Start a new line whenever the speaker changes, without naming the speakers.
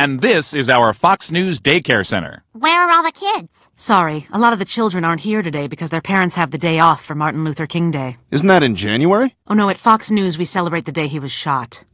And this is our Fox News Daycare Center.
Where are all the kids?
Sorry, a lot of the children aren't here today because their parents have the day off for Martin Luther King Day.
Isn't that in January?
Oh no, at Fox News we celebrate the day he was shot.